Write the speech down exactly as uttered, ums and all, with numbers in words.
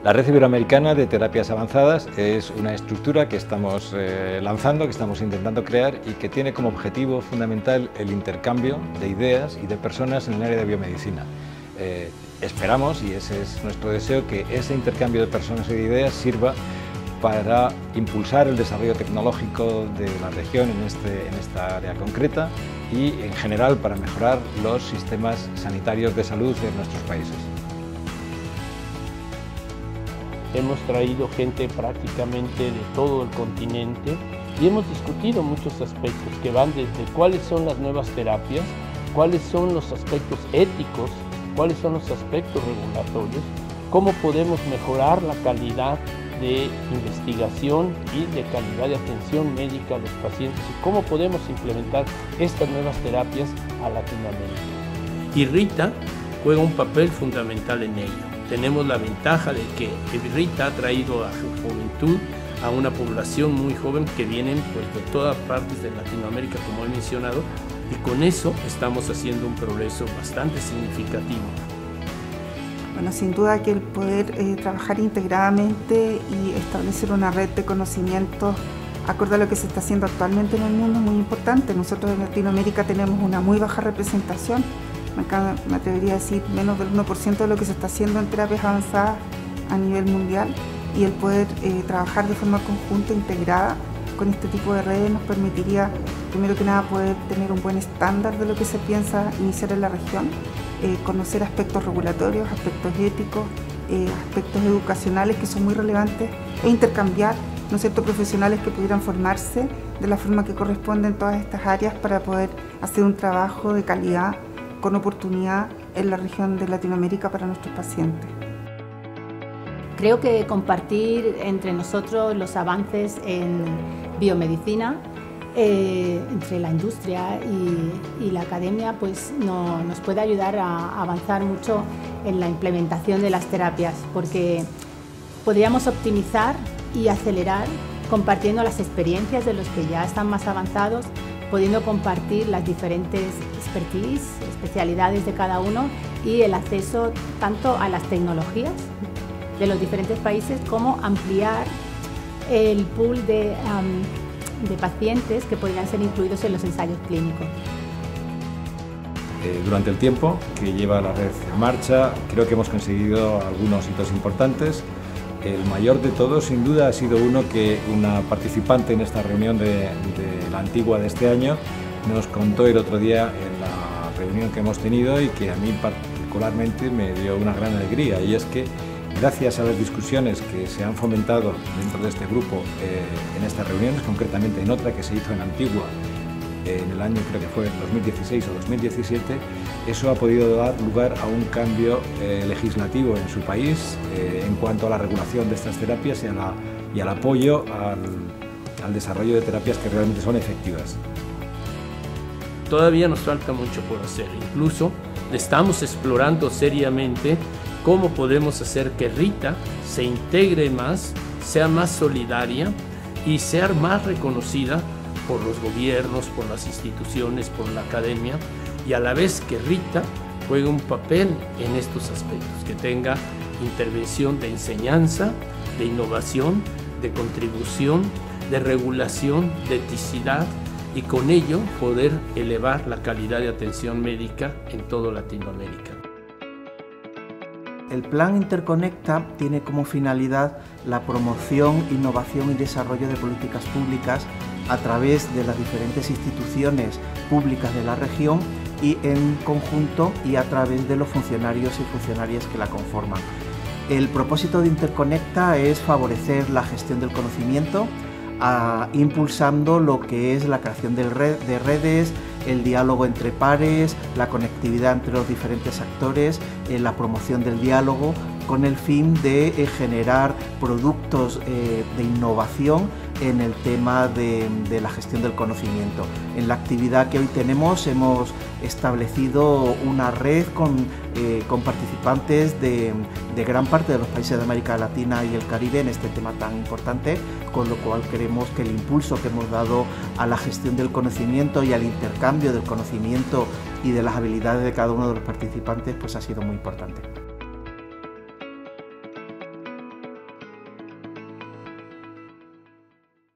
La Red Iberoamericana de Terapias Avanzadas es una estructura que estamos eh, lanzando, que estamos intentando crear y que tiene como objetivo fundamental el intercambio de ideas y de personas en el área de biomedicina. Eh, esperamos, y ese es nuestro deseo, que ese intercambio de personas y de ideas sirva para impulsar el desarrollo tecnológico de la región en, este, en esta área concreta y en general para mejorar los sistemas sanitarios de salud de nuestros países. Hemos traído gente prácticamente de todo el continente y hemos discutido muchos aspectos que van desde cuáles son las nuevas terapias, cuáles son los aspectos éticos, cuáles son los aspectos regulatorios, cómo podemos mejorar la calidad de investigación y de calidad de atención médica a los pacientes y cómo podemos implementar estas nuevas terapias a Latinoamérica. Y Rita juega un papel fundamental en ello. Tenemos la ventaja de que Rita ha traído a su juventud a una población muy joven que vienen pues, de todas partes de Latinoamérica, como he mencionado, y con eso estamos haciendo un progreso bastante significativo. Bueno, sin duda que el poder eh, trabajar integradamente y establecer una red de conocimientos acorde a lo que se está haciendo actualmente en el mundo es muy importante. Nosotros en Latinoamérica tenemos una muy baja representación. Me atrevería a decir menos del uno por ciento de lo que se está haciendo en terapias avanzadas a nivel mundial, y el poder eh, trabajar de forma conjunta, integrada con este tipo de redes nos permitiría, primero que nada, poder tener un buen estándar de lo que se piensa iniciar en la región, eh, conocer aspectos regulatorios, aspectos éticos, eh, aspectos educacionales que son muy relevantes e intercambiar, ¿no es cierto?, profesionales que pudieran formarse de la forma que corresponde en todas estas áreas para poder hacer un trabajo de calidad con oportunidad en la región de Latinoamérica para nuestros pacientes. Creo que compartir entre nosotros los avances en biomedicina, eh, entre la industria y, y la academia, pues no, nos puede ayudar a avanzar mucho en la implementación de las terapias, porque podríamos optimizar y acelerar compartiendo las experiencias de los que ya están más avanzados, pudiendo compartir las diferentes expertise, especialidades de cada uno y el acceso tanto a las tecnologías de los diferentes países como ampliar el pool de, um, de pacientes que podrían ser incluidos en los ensayos clínicos. Eh, durante el tiempo que lleva la red en marcha, creo que hemos conseguido algunos hitos importantes. El mayor de todos, sin duda, ha sido uno que una participante en esta reunión de, de la Antigua de este año nos contó el otro día en la reunión que hemos tenido y que a mí particularmente me dio una gran alegría, y es que gracias a las discusiones que se han fomentado dentro de este grupo eh, en estas reuniones, concretamente en otra que se hizo en Antigua en el año, creo que fue dos mil dieciséis o dos mil diecisiete, eso ha podido dar lugar a un cambio eh, legislativo en su país eh, en cuanto a la regulación de estas terapias y, a la, y al apoyo al, al desarrollo de terapias que realmente son efectivas. Todavía nos falta mucho por hacer, incluso estamos explorando seriamente cómo podemos hacer que Rita se integre más, sea más solidaria y sea más reconocida por los gobiernos, por las instituciones, por la academia, y a la vez que Rita juegue un papel en estos aspectos, que tenga intervención de enseñanza, de innovación, de contribución, de regulación, de eticidad, y con ello poder elevar la calidad de atención médica en toda Latinoamérica. El Plan Interconecta tiene como finalidad la promoción, innovación y desarrollo de políticas públicas a través de las diferentes instituciones públicas de la región y en conjunto y a través de los funcionarios y funcionarias que la conforman. El propósito de Interconecta es favorecer la gestión del conocimiento, a, impulsando lo que es la creación de, red, de redes, el diálogo entre pares, la conectividad entre los diferentes actores, eh, la promoción del diálogo, con el fin de eh, generar productos eh, de innovación en el tema de, de la gestión del conocimiento. En la actividad que hoy tenemos hemos establecido una red con, eh, con participantes de, de gran parte de los países de América Latina y el Caribe en este tema tan importante, con lo cual creemos que el impulso que hemos dado a la gestión del conocimiento y al intercambio del conocimiento y de las habilidades de cada uno de los participantes pues ha sido muy importante.